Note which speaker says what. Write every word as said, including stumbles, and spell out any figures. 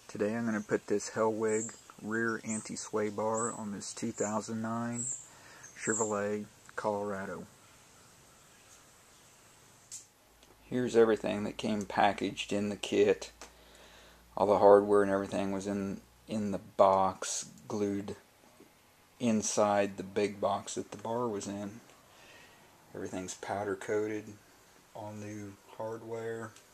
Speaker 1: Today I'm going to put this Hellwig rear anti-sway bar on this two thousand nine Chevrolet Colorado. Here's everything that came packaged in the kit. All the hardware and everything was in in the box, glued inside the big box that the bar was in. Everything's powder coated, all new hardware.